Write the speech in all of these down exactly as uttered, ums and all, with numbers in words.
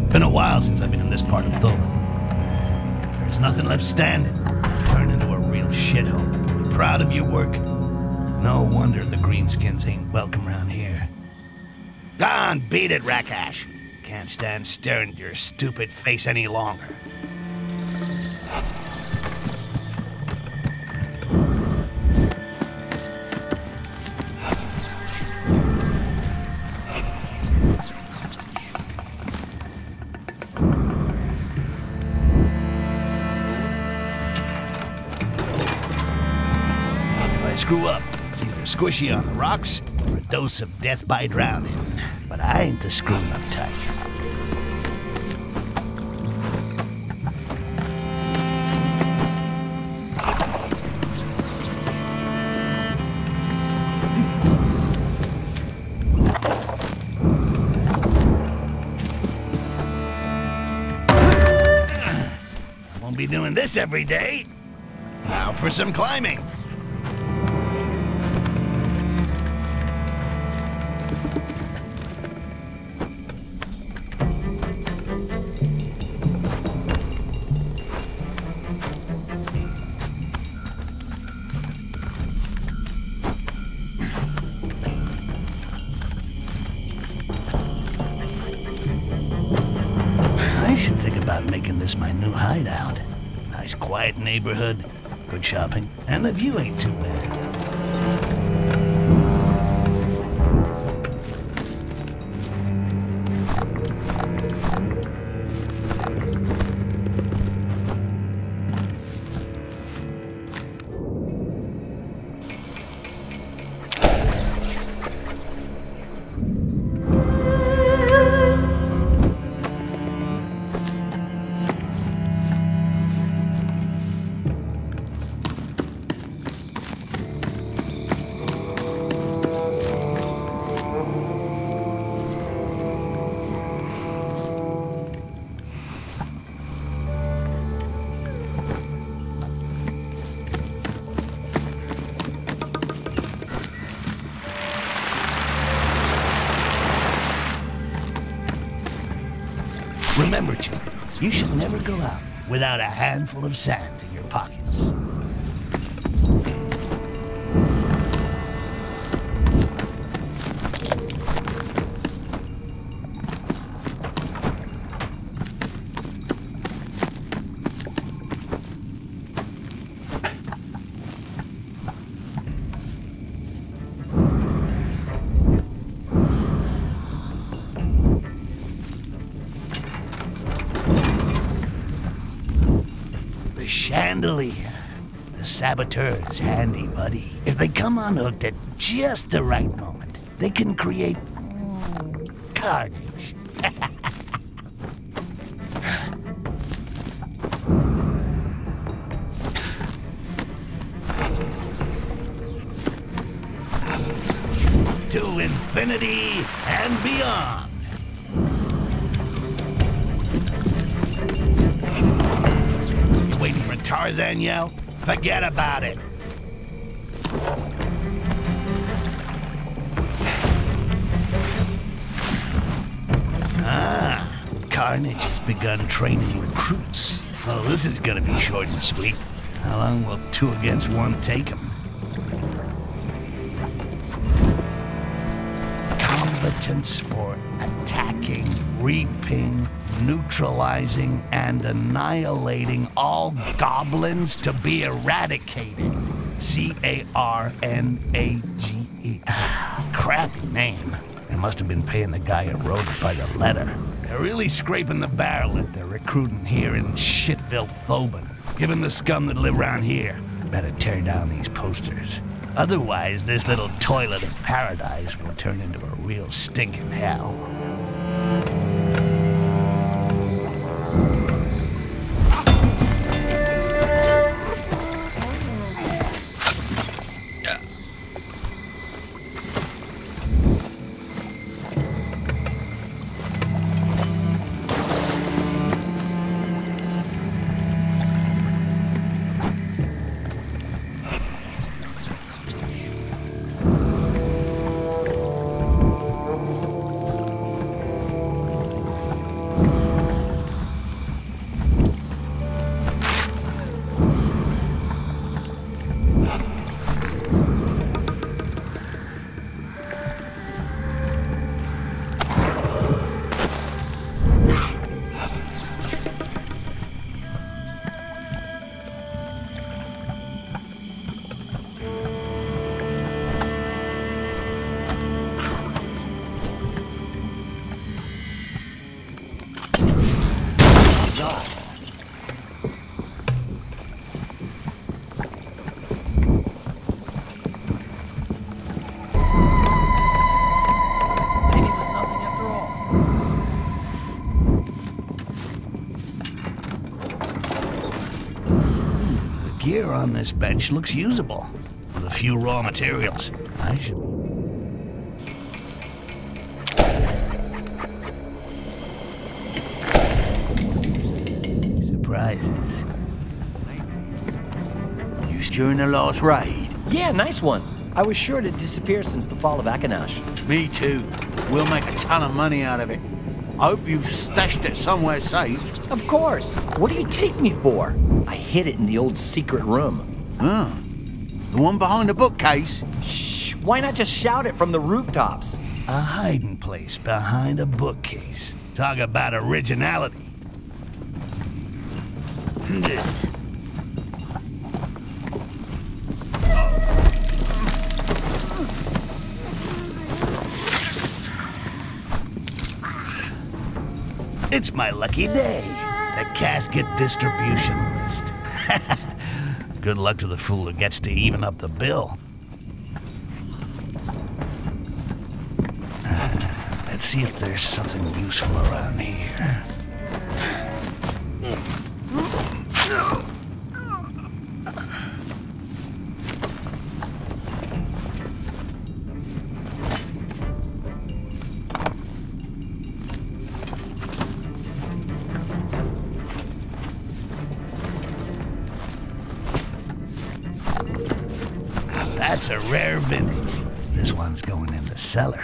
Been a while since I've been in this part of Tholen. There's nothing left standing. It's turned into a real shithole. You proud of your work? No wonder the greenskins ain't welcome around here. Go on, beat it, Rakash. Can't stand staring at your stupid face any longer. Screw up. It's either squishy on the rocks or a dose of death by drowning. But I ain't the screwing up type. I won't be doing this every day. Now for some climbing. Making this my new hideout. Nice quiet neighborhood, good shopping, and the view ain't too bad. Remember, children, you should never go out without a handful of sand in your pockets. Chandelier. The saboteur's handy, buddy. If they come unhooked at just the right moment, they can create mm, carnage. To infinity and beyond. Waiting for Tarzan yell? Forget about it. Ah, Carnage has begun training recruits. Oh, this is gonna be short and sweet. How long will two against one take them? Combatants for attacking, reaping, neutralizing, and annihilating all goblins to be eradicated. C A R N A G E. Crappy name. They must have been paying the guy who wrote it by the letter. They're really scraping the barrel if they're recruiting here in Shitville Tholen. Given the scum that live around here, better tear down these posters. Otherwise, this little toilet of paradise will turn into a real stinking hell. gear on this bench looks usable. With a few raw materials, I should... Surprises. You during the last raid? Yeah, nice one. I was sure it had disappeared since the fall of Akanash. Me too. We'll make a ton of money out of it. I hope you've stashed it somewhere safe. Of course. What do you take me for? I hid it in the old secret room. Oh. The one behind the bookcase? Shh. Why not just shout it from the rooftops? A hiding place behind a bookcase. Talk about originality. It's my lucky day. The casket distribution list. Good luck to the fool who gets to even up the bill. Uh, let's see if there's something useful around here. That's a rare vintage. This one's going in the cellar.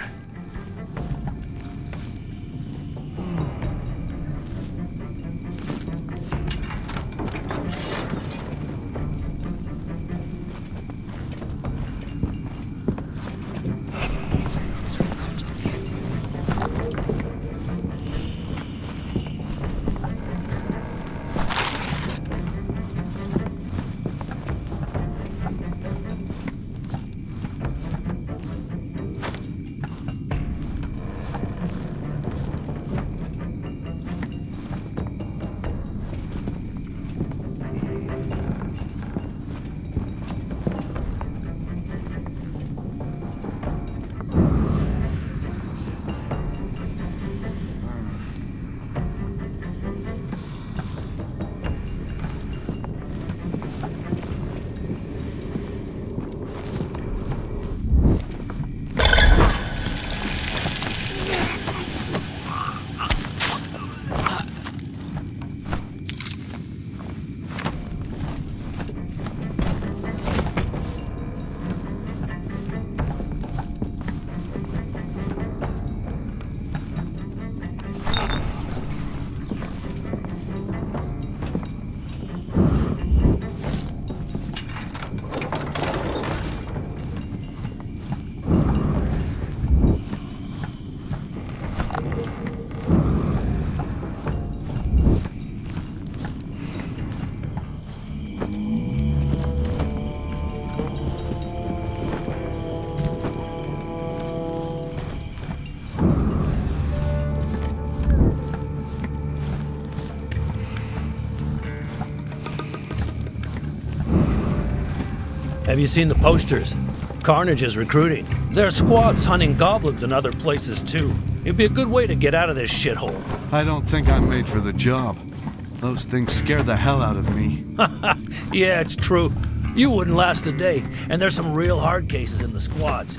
Have you seen the posters? Carnage is recruiting. There are squads hunting goblins in other places too. It'd be a good way to get out of this shithole. I don't think I'm made for the job. Those things scare the hell out of me. Yeah, it's true. You wouldn't last a day, and there's some real hard cases in the squads.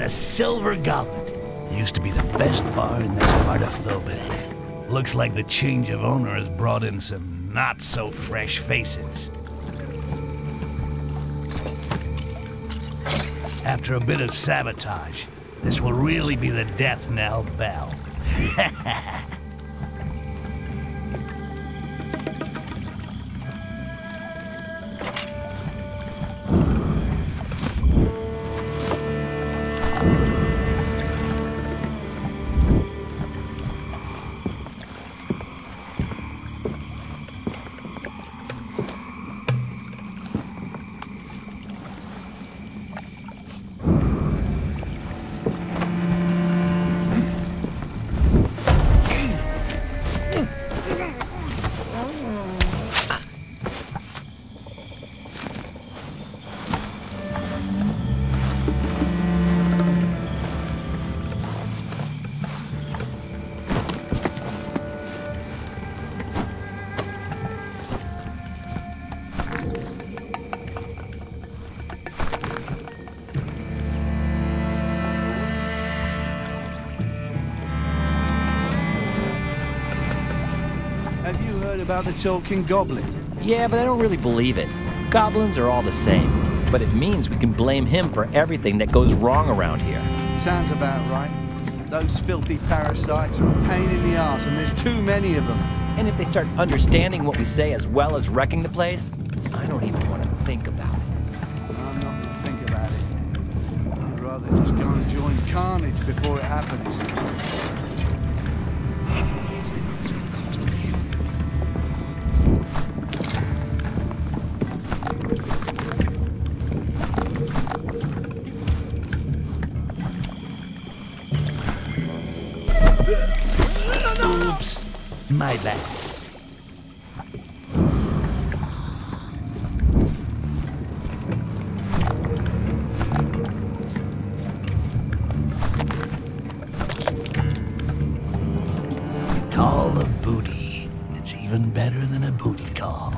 Silver Goblet. Used to be the best bar in this part of Thobin. Looks like the change of owner has brought in some not-so-fresh faces. After a bit of sabotage, this will really be the death knell bell. Have you heard about the talking goblin? Yeah, but I don't really believe it. Goblins are all the same, but it means we can blame him for everything that goes wrong around here. Sounds about right. Those filthy parasites are a pain in the arse, and there's too many of them. And if they start understanding what we say as well as wrecking the place, I don't even want to think about it. I'm not going to think about it. I'd rather just go and join carnage before it happens. Oops, my bad. Call of booty. It's even better than a booty call.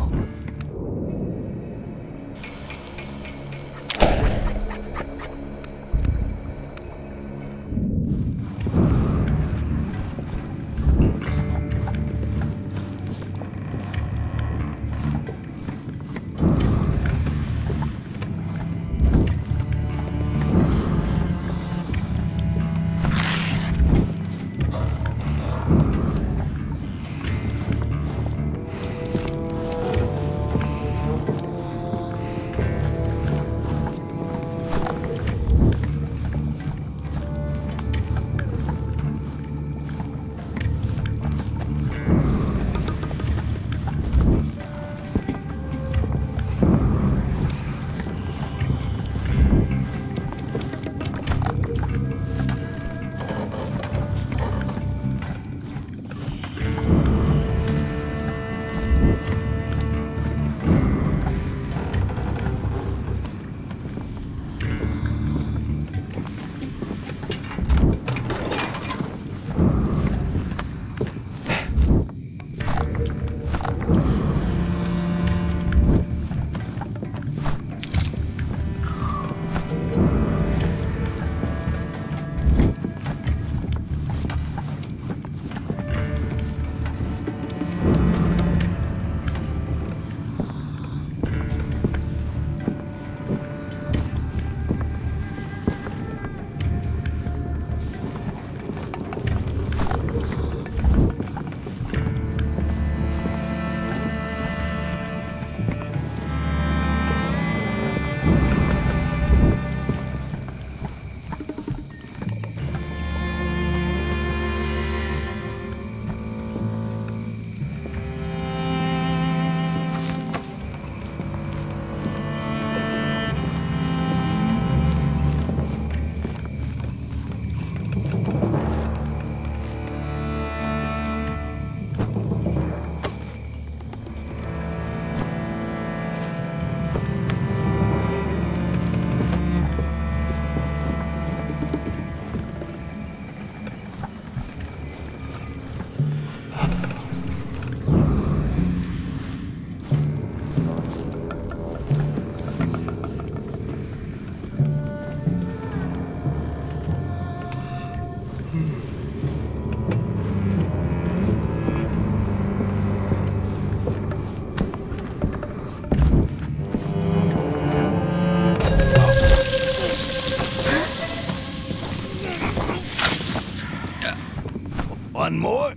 One more.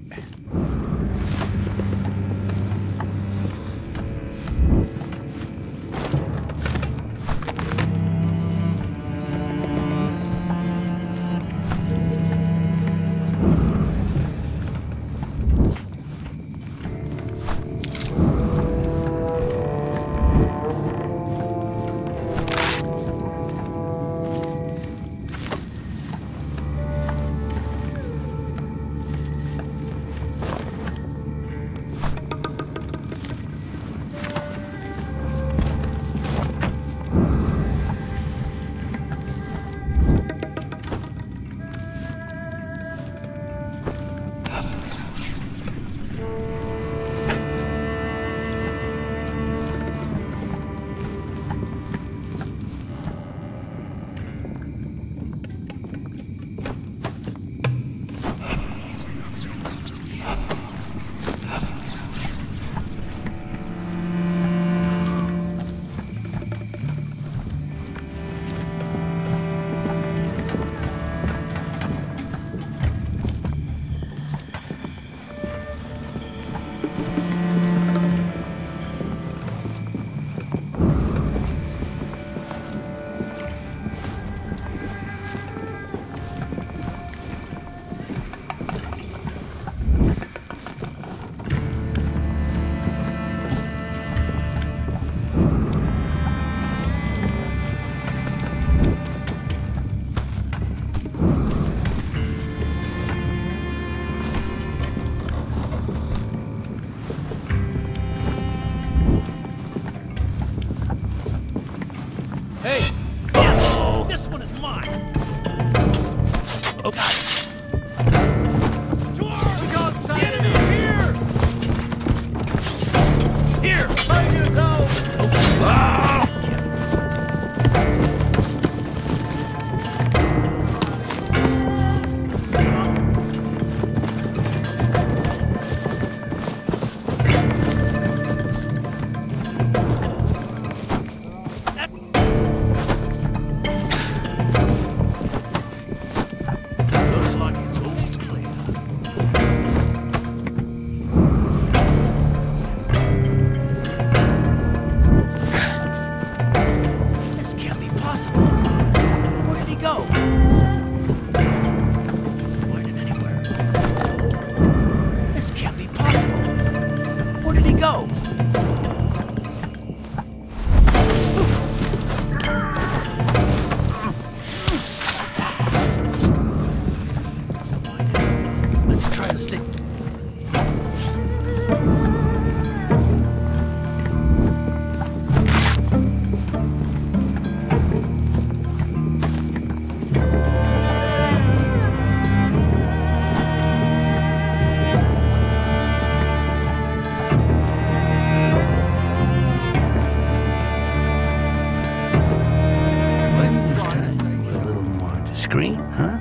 Screen, huh?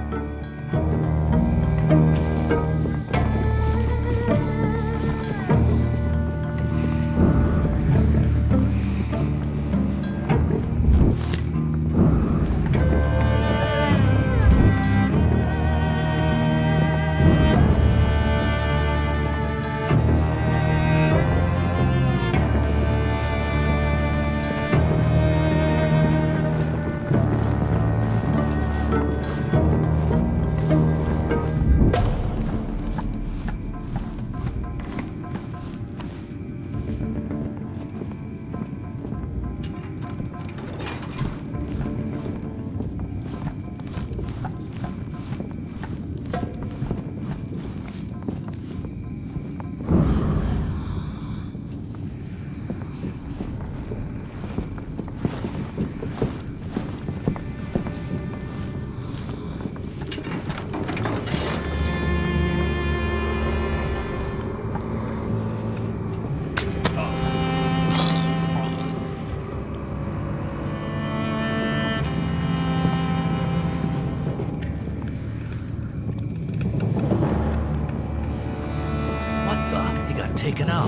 Taken out.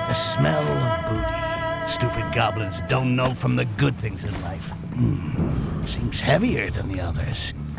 The smell of booty. Stupid goblins don't know from the good things in life. Mm. Seems heavier than the others.